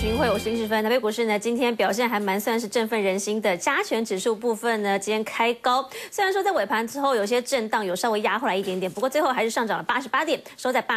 群会，我是林世芬。台北股市呢，今天表现还蛮算是振奋人心的。加权指数部分呢，今天开高，虽然说在尾盘之后有些震荡，有稍微压回来一点点，不过最后还是上涨了88点，收在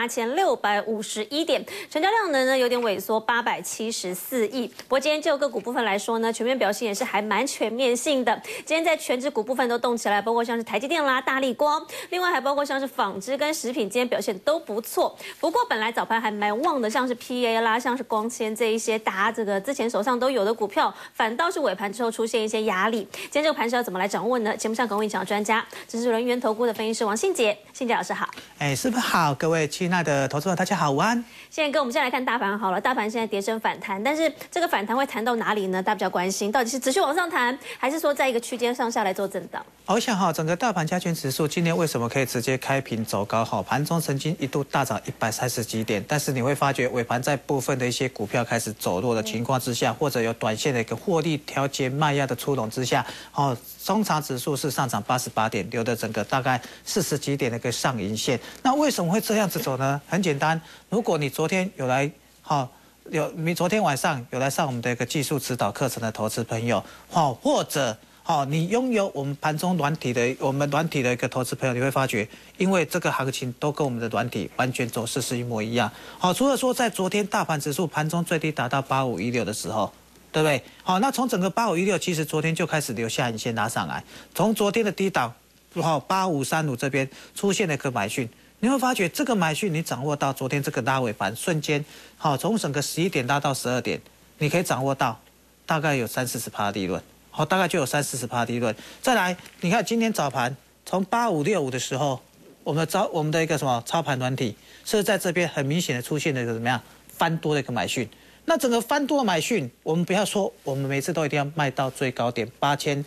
8651点。成交量呢有点萎缩，874亿。不过今天就个股部分来说呢，全面表现也是还蛮全面性的。今天在全指股部分都动起来，包括像是台积电啦、大立光，另外还包括像是纺织跟食品，今天表现都不错。不过本来早盘还蛮旺的，像是 PA 啦，像是光纤这一些大家这个之前手上都有的股票，反倒是尾盘之后出现一些压力。今天这个盘势要怎么来掌握呢？节目上跟我一起的专家，这是人源投顾的分析师王信杰，信杰老师好。 师傅好，各位亲爱的投资者大家好，午安。 现在跟我们先来看大盘好了，大盘现在跌升反弹，但是这个反弹会弹到哪里呢？大家比较关心，到底是持续往上弹，还是说在一个区间上下来做震荡？ 我想整个大盘加权指数今天为什么可以直接开平走高？盘中曾经一度大涨130几点，但是你会发觉尾盘在部分的一些股票开始走弱的情况之下，或者有短线的一个获利调节卖压的出笼之下，中长指数是上涨88点，留的整个大概40几点的一个上影线。那为什么会这样子走呢？很简单，如果你昨天有来你昨天晚上有来上我们的一个技术指导课程的投资朋友，或者你拥有我们盘中软体的一个投资朋友，你会发觉，因为这个行情都跟我们的软体完全走势是一模一样。除了说在昨天大盘指数盘中最低达到8516的时候，对不对？那从整个8516，其实昨天就开始留下影线拉上来，从昨天的低档8535这边出现了一个买讯。你会发觉这个买讯，你掌握到昨天这个拉尾盘瞬间，从整个11点拉到12点，你可以掌握到大概有30-40%利润，大概就有30-40%利润。再来，你看今天早盘从8565的时候，我们的一个什么操盘软体是在这边很明显的出现了一个怎么样翻多的一个买讯。那整个翻多的买讯，我们不要说我们每次都一定要卖到最高点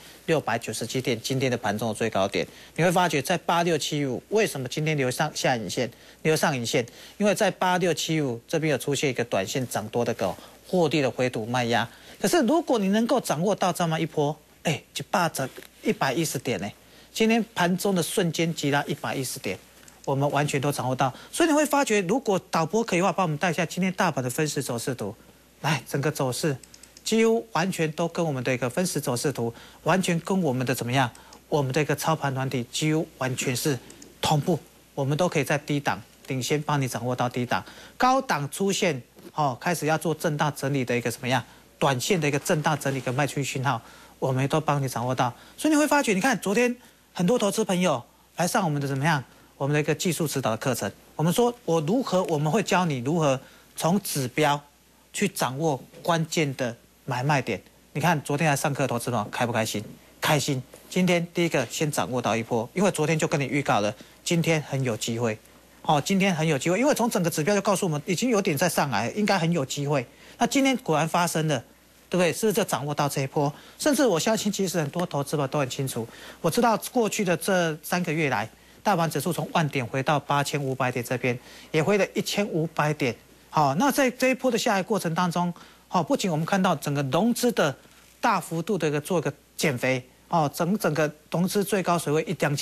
8697点，今天的盘中的最高点，你会发觉在8675，为什么今天留上影线？因为在8675这边有出现一个短线涨多的获利的回吐卖压。可是如果你能够掌握到这么一波，就霸着110点呢，今天盘中的瞬间急拉110点。我们完全都掌握到，所以你会发觉，如果导播可以的话，帮我们带一下今天大盘的分时走势图，来，整个走势几乎完全都跟我们的一个分时走势图，完全跟我们的怎么样，我们的一个操盘软体几乎完全是同步，我们都可以在低档领先帮你掌握到低档，高档出现开始要做震荡整理的一个怎么样，短线的一个震荡整理跟卖出讯号，我们都帮你掌握到，所以你会发觉，你看昨天很多投资朋友来上我们的怎么样？我们的一个技术指导的课程，我们说我们会教你如何从指标去掌握关键的买卖点。你看昨天来上课的投资者开不开心？开心。今天第一个先掌握到一波，因为昨天就跟你预告了，今天很有机会。今天很有机会，因为从整个指标就告诉我们已经有点在上来，应该很有机会。那今天果然发生了，对不对？是不是就掌握到这一波？甚至我相信，其实很多投资者都很清楚。我知道过去的这3个月来，大盘指数从10000点回到8500点这边，也回了1500点。那在这一波的下来过程当中，不仅我们看到整个融资的大幅度的做一个减肥，整个融资最高水位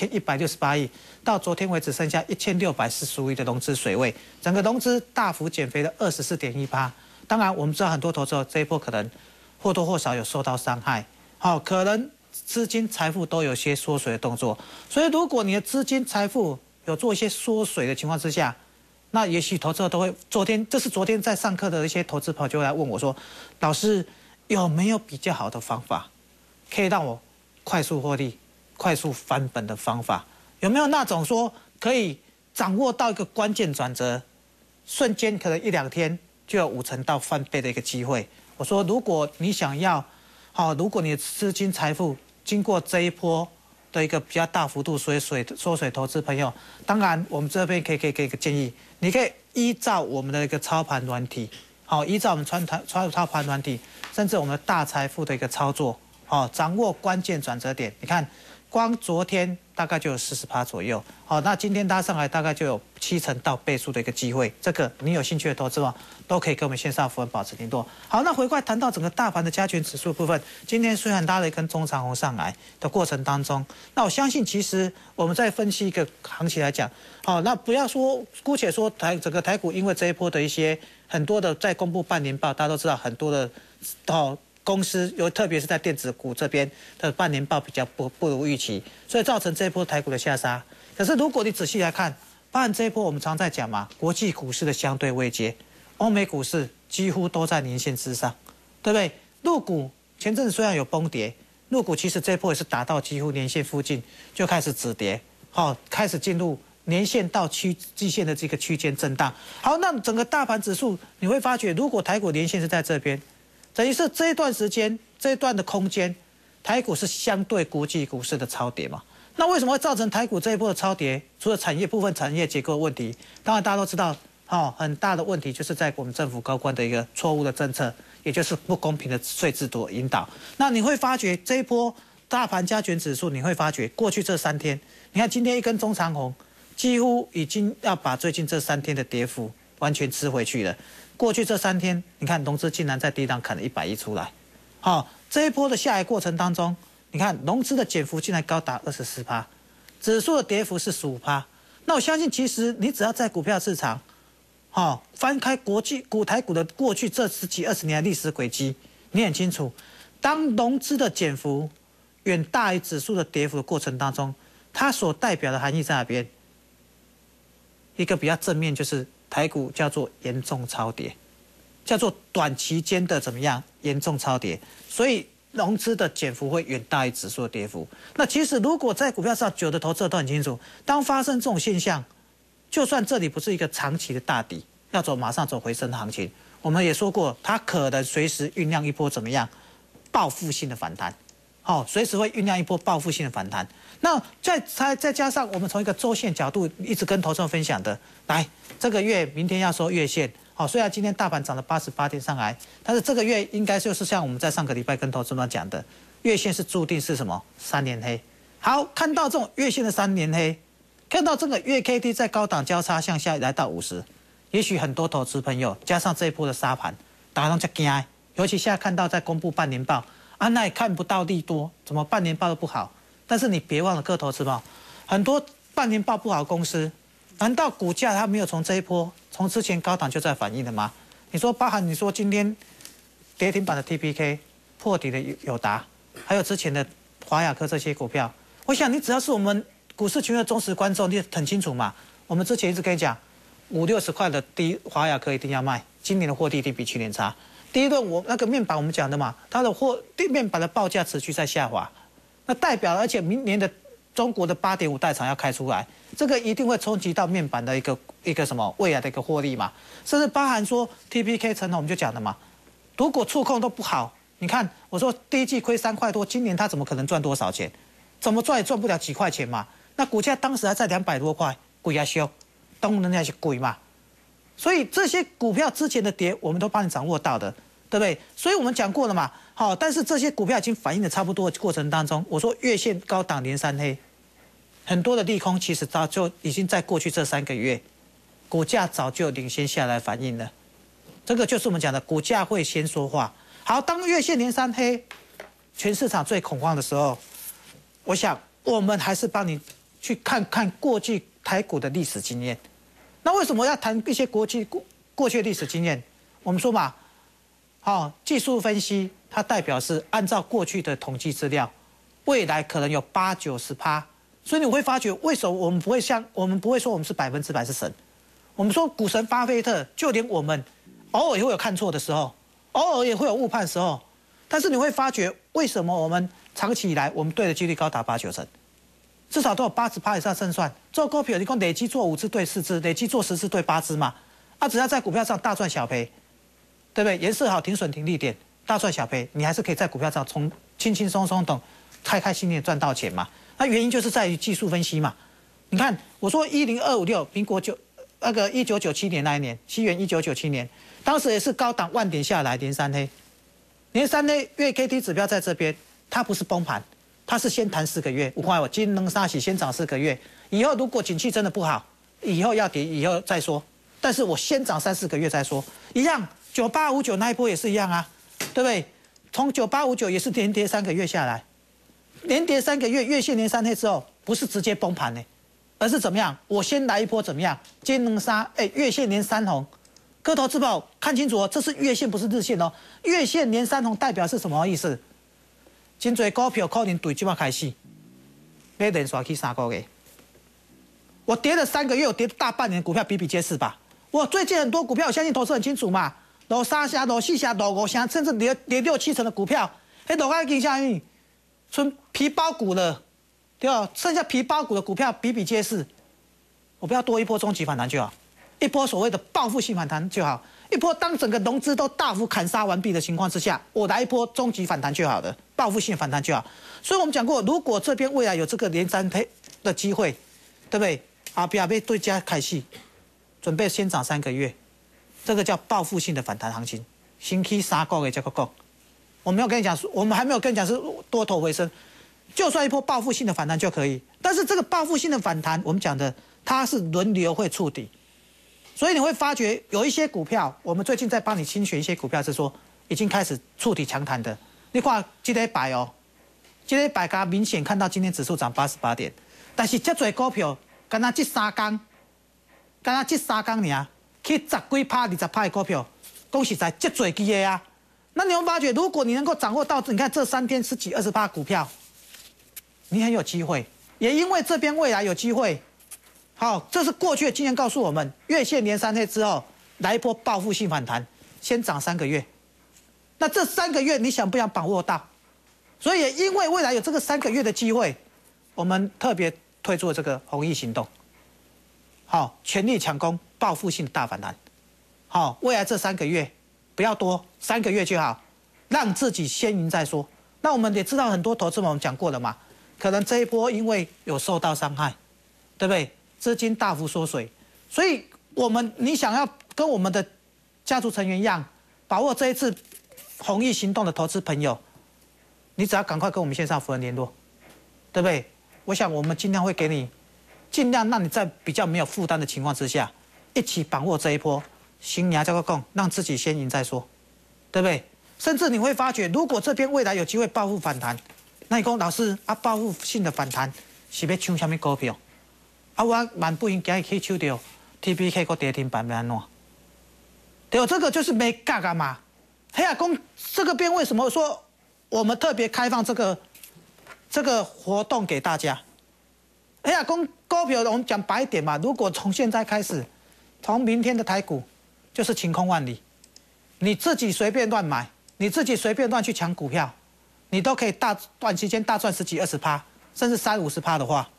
2168亿，到昨天为止剩下1645亿的融资水位，整个融资大幅减肥了24.1%。当然，我们知道很多投资者这一波可能或多或少有受到伤害，可能资金财富都有些缩水的动作，所以如果你的资金财富有做一些缩水的情况之下，那也许投资者都会这是昨天在上课的一些投资朋友就会来问我说，老师有没有比较好的方法，可以让我快速获利、快速翻本的方法？有没有那种说可以掌握到一个关键转折，瞬间可能1-2天就有50%到翻倍的一个机会？我说，如果你想要如果你的资金财富经过这一波的一个比较大幅度缩水投资朋友，当然我们这边可以给一个建议，你可以依照我们的一个操盘软体，依照我们操盘软体，甚至我们的大财富的一个操作，掌握关键转折点。你看，光昨天大概就有40%左右，那今天拉上来大概就有70%到倍数的一个机会。这个你有兴趣的投资者都可以跟我们线上服务保持联络。好，那回过来谈到整个大盘的加权指数部分，今天虽然拉了一根中长红上来的过程当中，那我相信其实我们在分析一个行情来讲，那不要说姑且说整个台股因为这一波的一些很多的在公布半年报，大家都知道很多的公司，特别是在电子股这边的半年报比较不如预期，所以造成这一波台股的下杀。可是如果你仔细来看，包含这一波我们常在讲嘛，国际股市的相对位阶，欧美股市几乎都在年线之上，对不对？陆股前阵子虽然有崩跌，陆股其实这一波也是达到几乎年线附近就开始止跌，开始进入年线到季线的这个区间震荡。好，那整个大盘指数你会发觉，如果台股年线是在这边，等于是这一段时间这一段的空间，台股是相对国际股市的超跌嘛？那为什么会造成台股这一波的超跌？除了部分产业结构问题，当然大家都知道，很大的问题就是在我们政府高官的一个错误的政策，也就是不公平的税制度引导。那你会发觉这一波大盘加权指数，你会发觉过去这3天，你看今天一根中长红，几乎已经要把最近这3天的跌幅完全吃回去了。过去这3天，你看融资竟然在低档砍了100亿出来，这一波的下来过程当中，你看融资的减幅竟然高达24%，指数的跌幅是15%。那我相信，其实你只要在股票市场，翻开台股的过去这10几20年的历史轨迹，你很清楚，当融资的减幅远大于指数的跌幅的过程当中，它所代表的含义在哪边？一个比较正面就是台股叫做严重超跌，叫做短期间的怎么样严重超跌，所以融资的减幅会远大于指数的跌幅。那其实如果在股票上久的投资者都很清楚，当发生这种现象，就算这里不是一个长期的大底，要马上走回升的行情，我们也说过，它可能随时酝酿一波怎么样报复性的反弹，随时会酝酿一波报复性的反弹。那再加上我们从一个周线角度一直跟投资者分享的，来这个月明天要收月线，虽然今天大盘涨了88点上来，但是这个月应该就是像我们在上个礼拜跟投资者们讲的，月线是注定是什么3连黑。好，看到这种月线的3连黑，看到这个月 K D 在高档交叉向下来到50，也许很多投资朋友加上这一波的杀盘，大家都在惊，尤其现在看到在公布半年报那也看不到利多，怎么半年报都不好？但是你别忘了，各投资报很多半年报不好的公司，难道股价它没有从这一波从之前高档就在反映了吗？你说包含你说今天跌停板的 TPK 破底的友达，还有之前的华亚科这些股票，我想你只要是我们股市群的忠实观众，你很清楚嘛。我们之前一直跟你讲，50、60块的华亚科一定要卖，今年的获利一定比去年差。第一轮那个面板我们讲的嘛，它的面板的报价持续在下滑，那代表而且明年的中国的8.5代厂要开出来，这个一定会冲击到面板的一个什么未来的一个获利嘛，甚至包含说 TPK 成龙我们就讲的嘛，如果触控都不好，你看我说第一季亏3块多，今年它怎么可能赚多少钱？怎么赚也赚不了几块钱嘛。那股价当时还在200多块，贵啊修，当然那是贵嘛。所以这些股票之前的跌，我们都帮你掌握到的，对不对？所以我们讲过了嘛。好，但是这些股票已经反映的差不多的过程当中，我说月线高档连3黑，很多的利空其实早就已经在过去这3个月，股价早就领先下来反映了。这个就是我们讲的股价会先说话。好，当月线连3黑，全市场最恐慌的时候，我想我们还是帮你去看看过去台股的历史经验。那为什么要谈一些过去的历史经验？我们说嘛，技术分析它代表是按照过去的统计资料，未来可能有80%、90%，所以你会发觉为什么我们不会说我们是100%是神。我们说股神巴菲特，就连我们偶尔也会有看错的时候，偶尔也会有误判的时候，但是你会发觉为什么我们长期以来我们对的几率高达8、9成。至少都有80%以上胜算。做股票，你讲累积做5次对4次，累积做10次对8次嘛？只要在股票上大赚小赔，对不对？颜色好，停损停利点，大赚小赔，你还是可以在股票上从轻轻松松等开开心心的赚到钱嘛。那原因就是在于技术分析嘛。你看，我说10256，苹果1997年那一年，西元1997年，当时也是高档万点下来连3黑，连3黑月 K D 指标在这边，它不是崩盘。它是先谈4个月，我今能杀起先涨4个月，以后如果景气真的不好，以后要跌以后再说，但是我先涨3、4个月再说，一样9859那一波也是一样啊，对不对？从9859也是连跌3个月下来，连跌3个月，月线连3黑之后，不是直接崩盘呢，而是怎么样？我先来一波怎么样？今能杀月线连3红， 各位投资朋友看清楚哦，这是月线不是日线哦。月线连三红代表是什么意思？真多股票可能对这么开始，要连续去3个月。我跌了3个月，我跌大半年，股票比比皆是吧？我最近很多股票，我相信投资很清楚嘛，落3成、落4成、落5成，甚至跌6、7成的股票，落到今下面，剩皮包股了，对吧？剩下皮包股的股票比比皆是。我不要多一波终极反弹就好。一波所谓的报复性反弹就好，一波当整个融资都大幅砍杀完毕的情况之下，我来一波终极反弹就好了，报复性反弹就好。所以我们讲过，如果这边未来有这个连三黑的机会，对不对？啊，不要被对家开戏，准备先涨3个月，这个叫报复性的反弹行情。星期3个月这个讲，我没有跟你讲，我们还没有跟你讲是多头回升，就算一波报复性的反弹就可以。但是这个报复性的反弹，我们讲的它是轮流会触底。所以你会发觉有一些股票，我们最近在帮你清选一些股票，是说已经开始触底强弹的。你看这个100哦，这个100它明显看到今天指数涨88点，但是这多股票，刚刚这3天，刚刚这3天呢，去10几%、20%的股票，恭喜在这多基的啊。那你会发觉，如果你能够掌握到，你看这3天10几、20%股票，你很有机会。也因为这边未来有机会。好，这是过去的经验告诉我们，月线连3黑之后来一波报复性反弹，先涨3个月。那这3个月你想不想把握到？所以也因为未来有这个3个月的机会，我们特别推出了这个弘毅行动。好，全力抢攻报复性的大反弹。好，未来这3个月不要多，3个月就好，让自己先赢再说。那我们也知道很多投资们我们讲过了嘛，可能这一波因为有受到伤害，对不对？资金大幅缩水，所以你想要跟我们的家族成员一样，把握这一次弘毅行动的投资朋友，你只要赶快跟我们线上服人联络，对不对？我想我们尽量会给你，尽量让你在比较没有负担的情况之下，一起把握这一波，行牙交个供，让自己先赢再说，对不对？甚至你会发觉，如果这边未来有机会报复反弹，那你说老师啊，报复性的反弹是要抢什么股票？啊，我蛮不应该去抢到 TPK 个跌停板，要安怎？对，这个就是没嘎嘎嘛。黑亚公这个边为什么说我们特别开放这个活动给大家？黑亚公股票我们讲白一点嘛，如果从现在开始，从明天的台股就是晴空万里，你自己随便乱买，你自己随便乱去抢股票，你都可以短期间大赚10几20%，甚至30、50%的话。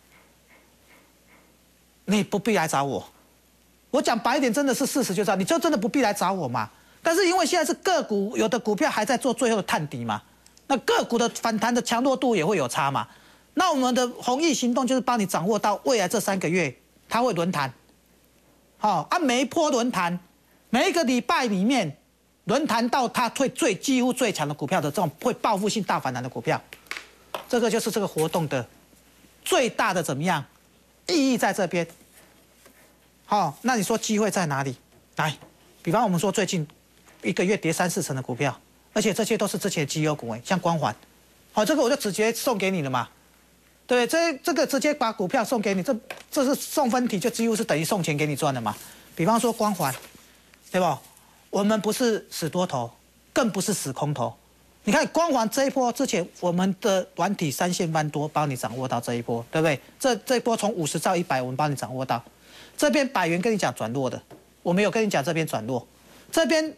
你不必来找我，我讲白一点，真的是事实就这样，你就真的不必来找我嘛。但是因为现在是个股，有的股票还在做最后的探底嘛，那个股的反弹的强弱度也会有差嘛。那我们的弘毅行动就是帮你掌握到未来这3个月，它会轮弹，好啊，每一波轮弹，每一个礼拜里面轮弹到它会几乎最强的股票的这种会报复性大反弹的股票，这个就是这个活动的最大的怎么样？意义在这边，好，那你说机会在哪里？来，比方我们说最近1个月跌3、4成的股票，而且这些都是之前的绩优股，像光环，好，这个我就直接送给你了嘛，对，这个直接把股票送给你，这是送分题，就几乎是等于送钱给你赚的嘛。比方说光环，对吧？我们不是死多头，更不是死空头。你看光环这一波之前，我们的软体3线翻多帮你掌握到这一波，对不对？这一波从50到100，我们帮你掌握到。这边100元跟你讲转弱的，我没有跟你讲这边转弱。这边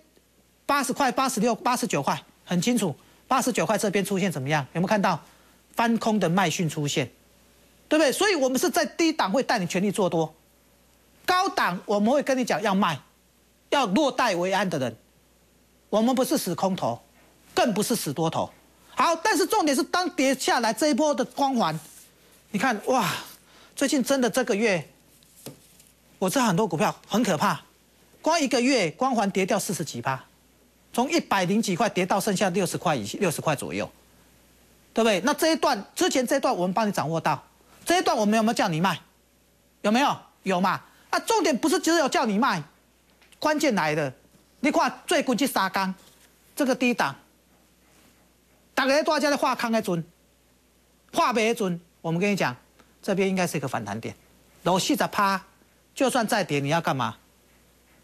80块、86、89块，很清楚。89块这边出现怎么样？有没有看到翻空的卖讯出现？对不对？所以我们是在低档会带你全力做多，高档我们会跟你讲要卖，要落袋为安的人。我们不是死空头。更不是死多头，好，但是重点是当跌下来这一波的光环，你看哇，最近真的这个月，我知道很多股票很可怕，光1个月光环跌掉40几%，从100几块跌到剩下60块左右，对不对？那这一段之前这一段我们帮你掌握到，这一段我们有没有叫你卖？有没有？有嘛？啊，重点不是只有叫你卖，关键来了，你看最近这3天，这个低档。大家大家在画康的准，画没准，我们跟你讲，这边应该是一个反弹点，楼40%，就算再跌，你要干嘛？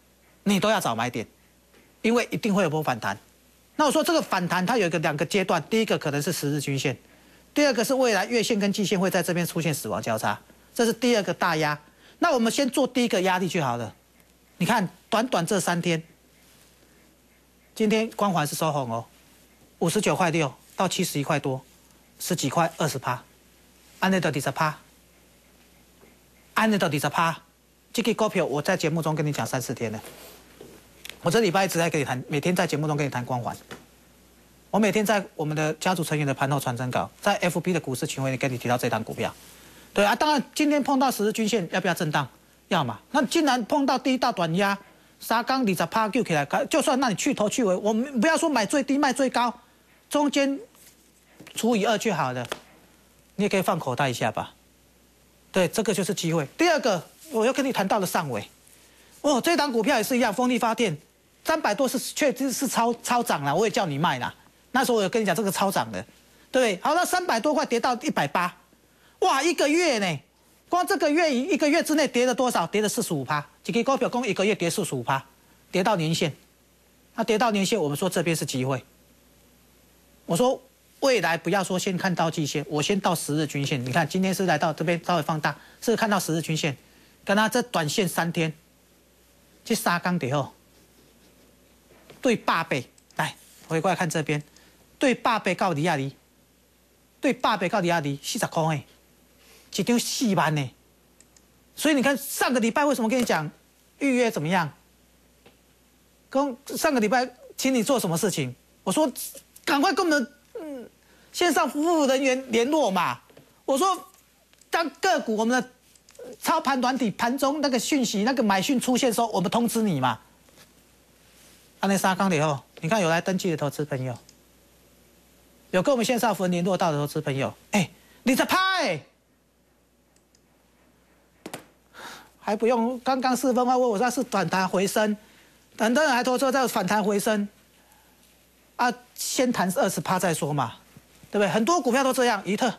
你都要找买点，因为一定会有波反弹。那我说这个反弹它有两个阶段，第一个可能是10日均线，第二个是未来月线跟季线会在这边出现死亡交叉，这是第二个大压。那我们先做第一个压力就好了。你看短短这3天，今天光环是收红哦，59.6块到71块多，10几块20%，安内到20%，安内到20%。这个股票我在节目中跟你讲3、4天了。我这礼拜一直在跟你谈，每天在节目中跟你谈光环。我每天在我们的家族成员的盘后传真稿，在 FB 的股市群会里跟你提到这档股票。对啊，当然今天碰到10日均线，要不要震荡？要嘛。那既然碰到第一大短压，3港20%救起来，就算那你去头去尾，我们不要说买最低卖最高，中间除以2就好了。你也可以放口袋一下吧。对，这个就是机会。第二个，我又跟你谈到了上尾。哦，这档股票也是一样，风力发电300多是确实是超涨了，我也叫你卖啦。那时候我有跟你讲这个超涨的，对不对？好，那300多块跌到180，哇，一个月呢，光这个月一个月之内跌了多少？跌了45%，几个股票光一个月跌45%，跌到年线。那跌到年线，我们说这边是机会。我说未来不要说先看到季线，我先到10日均线。你看今天是来到这边稍微放大，是看到10日均线，跟它这短线3天，这3港以后。对8倍，来回过来看这边，对8倍到底啊哩，对8倍到底啊哩40块诶，一张4万呢。所以你看上个礼拜为什么跟你讲预约怎么样？上个礼拜请你做什么事情？我说赶快跟我们线上服务人员联络嘛。我说当个股我们的操盘团体盘中那个讯息那个买讯出现的时候，我们通知你嘛。那3港以后，你看有来登记的投资朋友，有跟我们线上服务联络到的投资朋友，你在拍，还不用，刚刚4分钟问我说是反弹回升，很多人还说在反弹回升，啊，先谈20%再说嘛，对不对？很多股票都这样，怡特，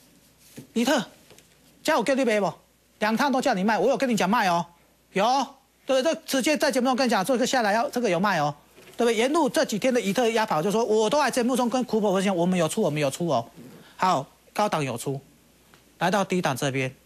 叫我跟你买不？2趟都叫你卖，我有跟你讲卖哦，有。对，这直接在节目中跟你讲，这个下来这个有卖哦，对不对？沿路这几天的怡特压跑，就说我都在节目中跟苦口分享，我们有出哦。好，高档有出，来到低档这边，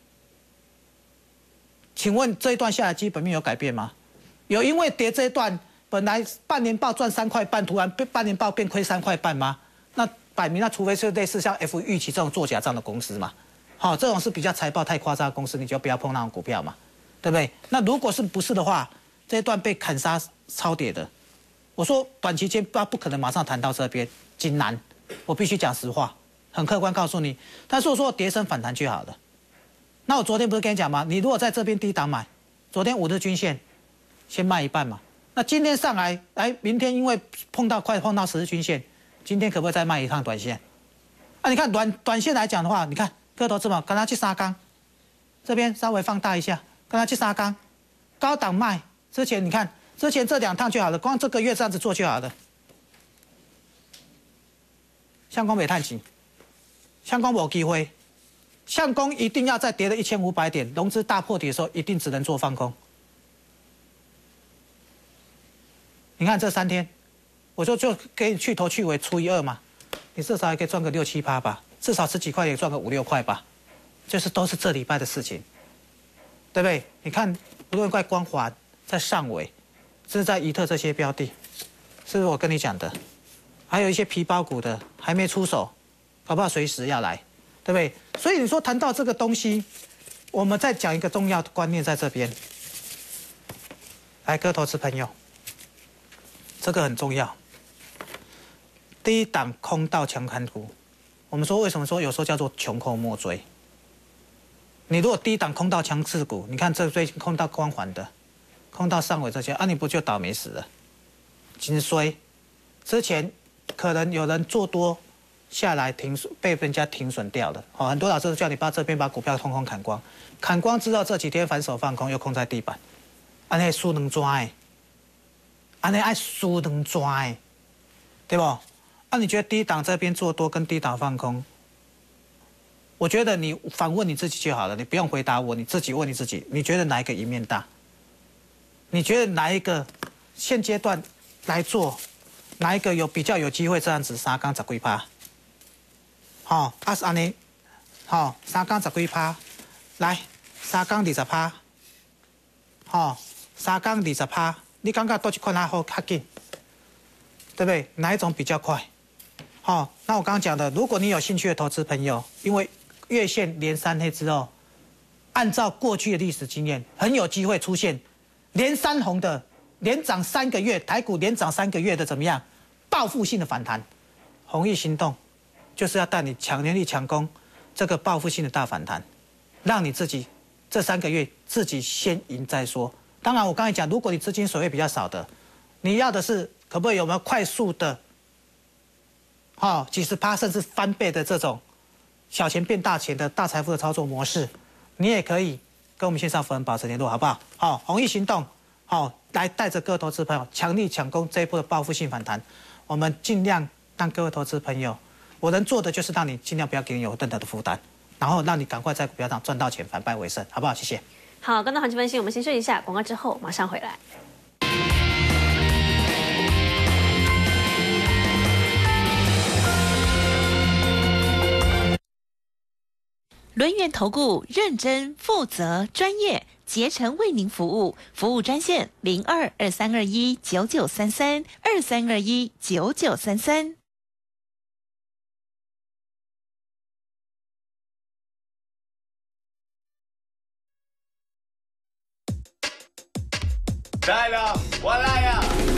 请问这一段下来基本面有改变吗？有因为跌这一段本来半年报赚3块半，突然半年报变亏3块半吗？那摆明那除非是类似像 F 预期这种做假账的公司嘛，好，这种是比较财报太夸张的公司，你就不要碰那种股票嘛。对不对？那如果不是的话，这一段被砍杀超跌的，我说短期间不可能马上谈到这边，仅难。我必须讲实话，很客观告诉你。但是我说跌升反弹就好了。那我昨天不是跟你讲吗？你如果在这边低档买，昨天5日均线先卖一半嘛。那今天上来，明天因为快碰到10日均线，今天可不可以再卖一趟短线？啊，你看短线来讲的话，你看各位投资者，跟他去3港，这边稍微放大一下。跟他去3港，高档卖之前，你看之前这2趟就好了，光这个月这样子做就好了。相公没探起，相公没机会，相公一定要在跌了1500点，融资大破底的时候，一定只能做放空。你看这3天，我就给你去头去尾除以2嘛，你至少也可以赚个6、7%吧，至少10几块也赚个5、6块吧，就是都是这礼拜的事情。对不对？你看，无论在光环，在上尾，是在怡特这些标的，是不是我跟你讲的？还有一些皮包股的还没出手，搞不好随时要来，对不对？所以你说谈到这个东西，我们再讲一个重要的观念在这边。来，各位投资朋友，这个很重要。低档空到强悍股，我们说为什么说有时候叫做穷寇莫追？你如果低档空到强势股，你看这最近空到光环的，空到上尾这些，你不就倒霉死了？紧衰，之前可能有人做多下来被人家停损掉了。很多老师都叫你这边把股票通通砍光，砍光之后这几天反手放空又空在地板，那输能抓那爱输能抓对不？你觉得低档这边做多跟低档放空？我觉得你反问你自己就好了，你不用回答我，你自己问你自己，你觉得哪一个赢面大？你觉得哪一个现阶段来做，哪一个比较有机会这样子3天10几%？好，是安尼，好，3天10几%，来3天20%，好，3天20%，你感觉多一款好较紧，对不对？哪一种比较快？好，那我刚刚讲的，如果你有兴趣的投资朋友，因为月线连3黑之后，按照过去的历史经验，很有机会出现连3红的。连涨3个月，台股连涨3个月的怎么样？报复性的反弹，弘毅行动就是要带你强力强攻这个报复性的大反弹，让你自己这3个月自己先赢再说。当然，我刚才讲，如果你资金水位比较少的，你要的是可不可以有没有快速的，几十%甚至翻倍的这种小钱变大钱的大财富的操作模式，你也可以跟我们线上粉保持联络，好不好？好，弘毅行动。好，来带着各位投资朋友强力抢攻这一波的报复性反弹，我们尽量让各位投资朋友，我能做的就是让你尽量不要给你有任何的负担，然后让你赶快在股票上赚到钱，反败为胜，好不好？谢谢。 好，刚刚行情分析，我们先休息一下，广告之后马上回来。 轮源投顾认真负责专业。竭诚为您服务，服务专线02-2321-9933，2321-9933。 来了，我来呀！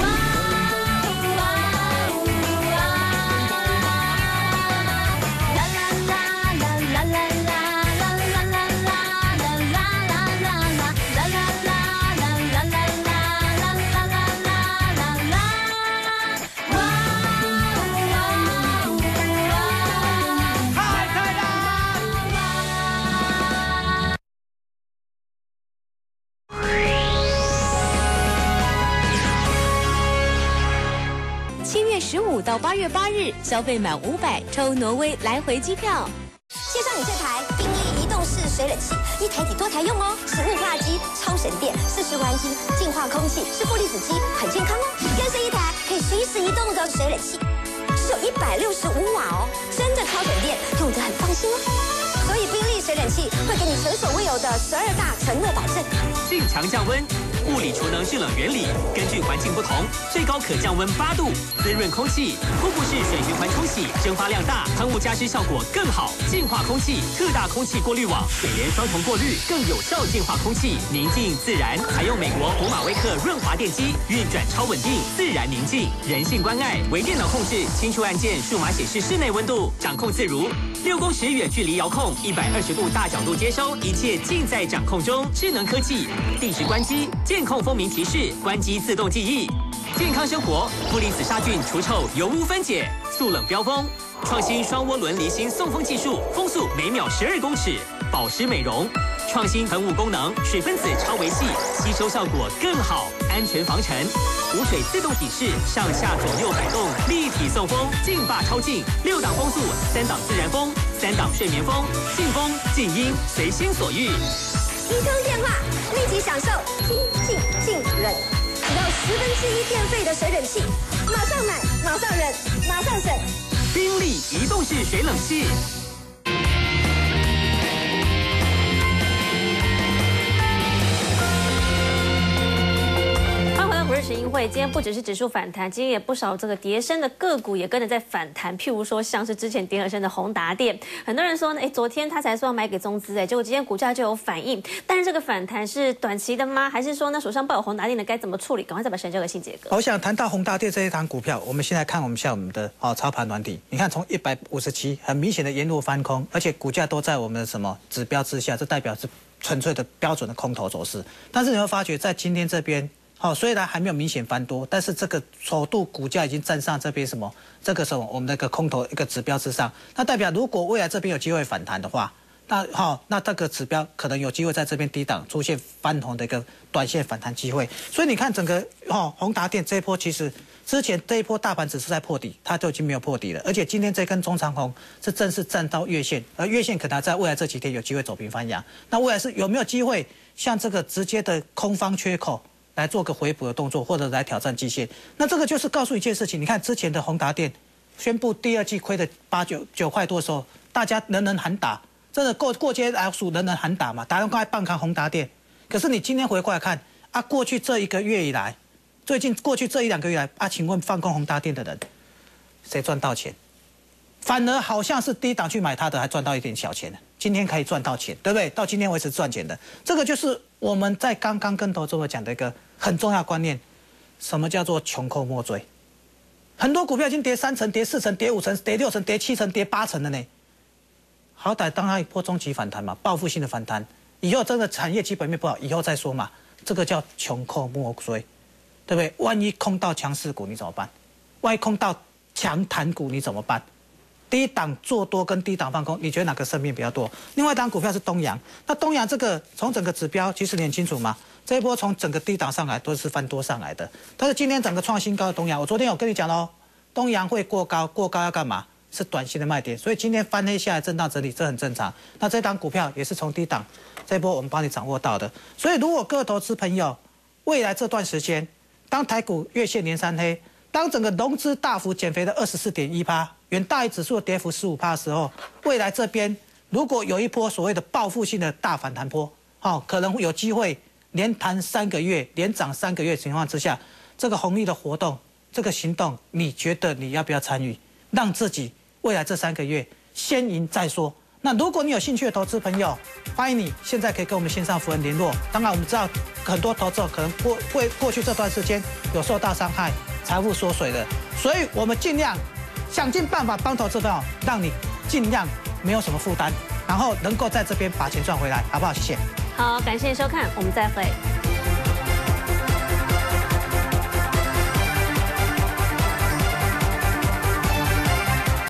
15到8月8日，消费满500抽挪威来回机票。 介绍你这台宾利移动式水冷气，一台抵多台用哦，是雾化机，超省电，是循环机，净化空气，是负离子机，很健康哦。更是一台可以随时移动的水冷气，只有165瓦哦，真的超省电，用得很放心哦。所以宾利水冷气会给你前所未有的12大承诺保证， 性强降温。物理储能制冷原理，根据环境不同，最高可降温8度，滋润空气。瀑布式水循环冲洗，蒸发量大，喷雾加湿效果更好，净化空气，特大空气过滤网，水帘双重过滤，更有效净化空气，宁静自然。采用美国普马威克润滑电机，运转超稳定，自然宁静，人性关爱，微电脑控制，轻触按键，数码显示室内温度，掌控自如。6公尺远距离遥控，120度大角度接收，一切尽在掌控中。智能科技，定时关机。监控风鸣提示，关机自动记忆。健康生活，负离子杀菌除臭，油污分解，速冷飙风。创新双涡轮离心送风技术，风速每秒12公尺，保湿美容。创新喷雾功能，水分子超微细，吸收效果更好，安全防尘。无水自动体式，上下左右摆动，立体送风，劲霸超劲，6档风速，3档自然风，3档睡眠风，静风静音，随心所欲。 一通电话，立即享受清静静冷，只要1/10电费的水冷气，马上买，马上忍，马上省。 宾利移动式水冷气。 股市群会，今天不只是指数反弹，今天也不少这个跌升的个股也跟着在反弹。譬如说，像是之前跌而升的宏达电，很多人说呢，昨天他才说要买给中资，结果今天股价就有反应。但是这个反弹是短期的吗？还是说呢，手上抱有宏达电的该怎么处理？赶快再把时间交给信杰哥。 我想谈到宏达电这一档股票，我们先来看我们的操盘软体。你看，从157很明显的沿路翻空，而且股价都在我们的什么指标之下，这代表是纯粹的标准的空头走势。但是你会发觉，在今天这边。虽然还没有明显翻多，但是这个首度股价已经站上这边我们那个空头一个指标之上，那代表如果未来这边有机会反弹的话，那这个指标可能有机会在这边低档出现翻红的一个短线反弹机会。所以你看整个宏达电这一波，其实之前这一波大盘指数在破底，它就已经没有破底了，而且今天这根中长红是正式站到月线，而月线可能在未来这几天有机会走平翻阳。那未来是有没有机会像这个直接的空方缺口？ 来做个回补的动作，或者来挑战季线。那这个就是告诉一件事情，你看之前的宏达电宣布第二季亏的9块多的时候，大家人人喊打，真的过街老鼠人人喊打嘛，大家都爱棒扛宏达电。可是你今天回过来看啊，过去这1个月以来，最近过去这1、2个月来啊，请问放空宏达电的人，谁赚到钱？反而好像是低档去买它的，还赚到一点小钱。今天可以赚到钱，对不对？到今天为止赚钱的，这个就是我们在刚刚跟投资者讲的一个很重要观念，什么叫做穷寇莫追？很多股票已经跌3成、跌4成、跌5成、跌6成、跌7成、跌8成了呢。好歹当它一波中级反弹嘛，报复性的反弹，以后真的产业基本面不好，以后再说嘛。这个叫穷寇莫追，对不对？万一空到强势股你怎么办？万一空到强弹股你怎么办？低档做多跟低档放空，你觉得哪个胜面比较多？另外一档股票是东阳，那东阳这个从整个指标其实你很清楚嘛，这一波从整个低档上来都是翻多上来的，但是今天整个创新高的东阳，我昨天有跟你讲喽，东阳会过高，过高要干嘛？是短线的卖点，所以今天翻黑下来震荡整理，这很正常。那这档股票也是从低档这一波我们帮你掌握到的，所以如果各位投资朋友未来这段时间，当台股月线连三黑，当整个融资大幅减肥的24.1%，远大于指数的跌幅15%的时候，未来这边如果有一波所谓的报复性的大反弹波，可能会有机会连弹3个月、连涨3个月的情况之下，这个红利的活动、这个行动，你觉得你要不要参与？让自己未来这3个月先赢再说。那如果你有兴趣的投资朋友，欢迎你现在可以跟我们线上服务联络。当然，我们知道很多投资者可能过去这段时间有受到伤害，财务缩水的，所以我们尽量想尽办法帮投资朋友，让你尽量没有什么负担，然后能够在这边把钱赚回来，好不好？谢谢。 好，感谢收看，我们再会。